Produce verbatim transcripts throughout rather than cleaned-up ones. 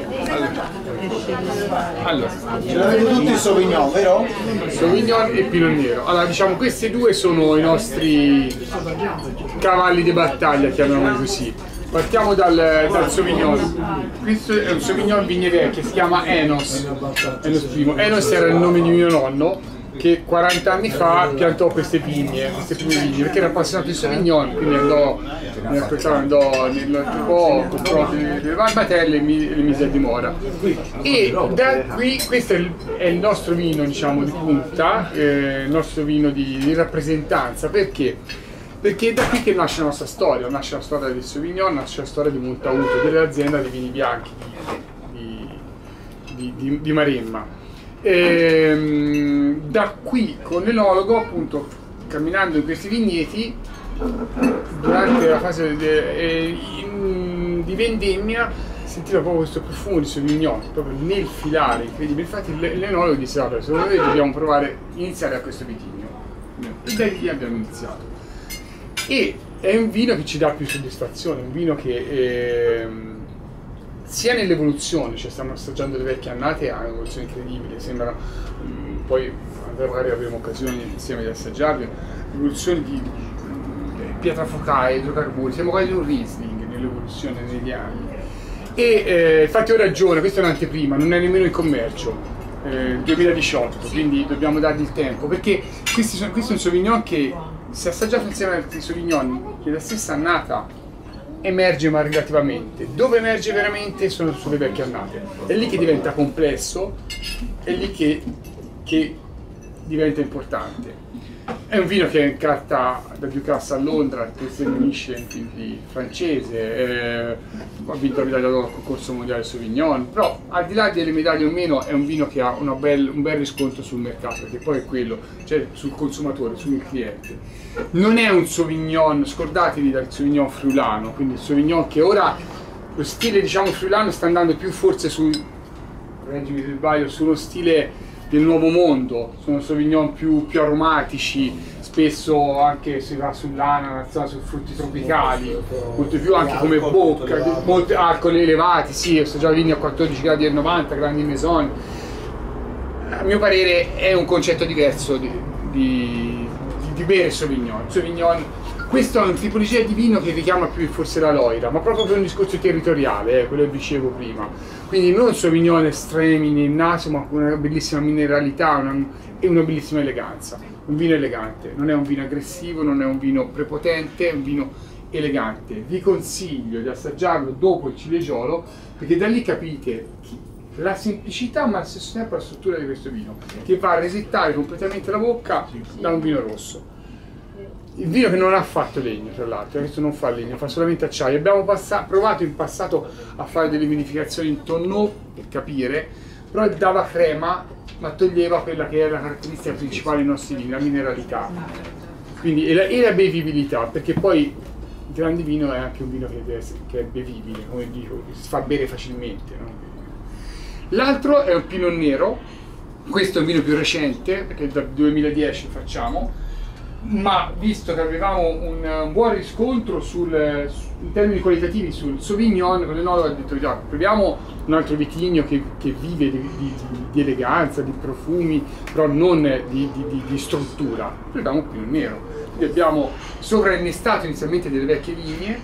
Allora, ce l'avete tutti il Sauvignon, vero? Sauvignon e Pinot Nero. Allora, diciamo, questi due sono i nostri cavalli di battaglia, chiamiamoli così. Partiamo dal, dal Sauvignon. Questo è un Sauvignon vigne vecchie, si chiama Enos. Enos primo. Enos era il nome di mio nonno, che quaranta anni fa piantò queste vigne, queste prime vigne, perché era appassionato di Sauvignon, quindi andò, andò nel po', comprò delle barbatelle e le mise a dimora. E da qui, questo è il, è il nostro vino, diciamo, di punta, eh, il nostro vino di, di rappresentanza. Perché? Perché è da qui che nasce la nostra storia, nasce la storia del Sauvignon, nasce la storia di Montauto, dell'azienda di vini bianchi di, di, di, di Maremma. E, da qui con l'enologo, appunto, camminando in questi vigneti durante la fase de, in, di vendemmia, sentiva proprio questo profumo di Sauvignon proprio nel filare, incredibile. Infatti l'enologo disse: vabbè, secondo me dobbiamo provare a iniziare a questo vitigno, e da lì abbiamo iniziato. E è un vino che ci dà più soddisfazione, un vino che eh, sia nell'evoluzione, cioè stiamo assaggiando le vecchie annate, ha un'evoluzione incredibile, sembra, um, poi magari avremo occasione insieme di assaggiarle, l'evoluzione di um, pietrafocaia, idrocarburi, siamo quasi un Riesling nell'evoluzione negli anni. E eh, infatti ho ragione, questa è un'anteprima, non è nemmeno in commercio, eh, duemiladiciotto, quindi dobbiamo dargli il tempo, perché questi sono, questo è un Sauvignon che, se assaggiato insieme ad altri Sauvignon che la stessa annata emerge ma relativamente, dove emerge veramente sono sulle vecchie annate, è lì che diventa complesso, è lì che, che diventa importante. È un vino che è in carta da Ducasse a Londra, che si riunisce in quindi francese, eh, ha vinto la medaglia d'oro al concorso mondiale Sauvignon, però al di là delle medaglie o meno è un vino che ha una bel, un bel riscontro sul mercato, perché poi è quello, cioè sul consumatore, sul cliente. Non è un Sauvignon, scordatevi dal Sauvignon friulano, quindi il Sauvignon che ora, lo stile diciamo friulano sta andando più forse su, reggimi se sbaglio, su uno stile del nuovo mondo, sono Sauvignon più, più aromatici, spesso anche si va sull'ananas, sui frutti tropicali, molto più anche come bocca, molti alcol elevati, sì, ho già vini a quattordici gradi e novanta, grandi maison. A mio parere è un concetto diverso di, di, di, di bere Sauvignon. Sauvignon. Questo è un tipologia di vino che richiama più forse la Loira, ma proprio per un discorso territoriale, eh, quello che dicevo prima. Quindi non Sauvignon estremi nel naso, ma con una bellissima mineralità una, e una bellissima eleganza. Un vino elegante, non è un vino aggressivo, non è un vino prepotente, è un vino elegante. Vi consiglio di assaggiarlo dopo il cilieggiolo, perché da lì capite la semplicità ma allo stesso tempo la struttura di questo vino, che va a resettare completamente la bocca da un vino rosso. Il vino che non ha fatto legno, tra l'altro, questo non fa legno, fa solamente acciaio. Abbiamo provato in passato a fare delle vinificazioni in tonneau per capire, però dava crema ma toglieva quella che è la caratteristica principale dei nostri vini, la mineralità, quindi, e, la, e la bevibilità, perché poi il grande vino è anche un vino che, deve essere, che è bevibile, come dico, che si fa bere facilmente, no? L'altro è un Pinot Nero, questo è un vino più recente, perché dal duemiladieci facciamo, ma visto che avevamo un, un buon riscontro sul, in termini qualitativi sul Sauvignon, con l'enologo ha detto già, proviamo un altro vitigno che, che vive di, di, di eleganza, di profumi, però non di, di, di struttura. Proviamo un Pinot Nero. Quindi abbiamo sovrainnestato inizialmente delle vecchie vigne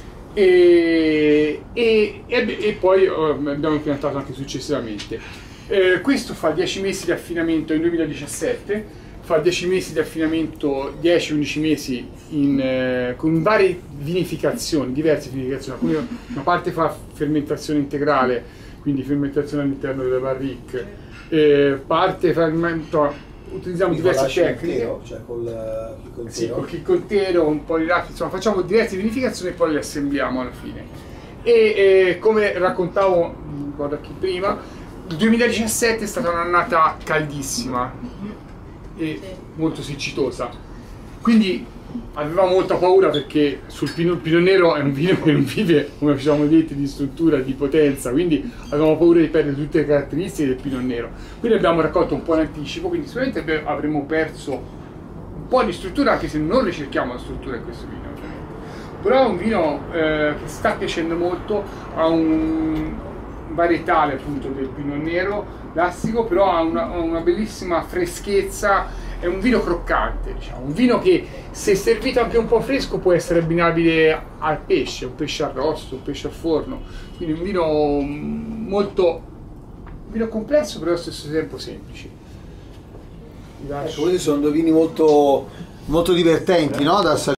e, e, e, e poi uh, abbiamo impiantato anche successivamente. Eh, questo fa dieci mesi di affinamento nel duemiladiciassette, fa dieci mesi di affinamento, dieci undici mesi in, eh, con varie vinificazioni, diverse vinificazioni. Alcune, una parte fa fermentazione integrale, quindi fermentazione all'interno delle barrique, eh, parte fermento, utilizziamo quindi diverse tecniche, intero, cioè col chicco sì, col chicco intero, un po' di raffi, insomma facciamo diverse vinificazioni e poi le assembliamo alla fine. E eh, come raccontavo un po' da chi prima, il duemiladiciassette è stata un'annata caldissima e molto siccitosa, quindi avevamo molta paura, perché sul Pinot, Pinot Nero è un vino che non vive, come ci siamo detti, di struttura, di potenza, quindi avevamo paura di perdere tutte le caratteristiche del Pinot Nero, quindi abbiamo raccolto un po' in anticipo, quindi sicuramente avremmo perso un po' di struttura, anche se non ricerchiamo la struttura in questo vino, ovviamente. Però è un vino eh, che sta piacendo molto, ha un varietale appunto del Pinot Nero classico, però ha una, una bellissima freschezza, è un vino croccante, diciamo, un vino che se servito anche un po' fresco può essere abbinabile al pesce, un pesce arrosto, un pesce al forno, quindi un vino molto, un vino complesso però allo stesso tempo semplice. Ecco, questi sono due vini molto, molto divertenti, no? Da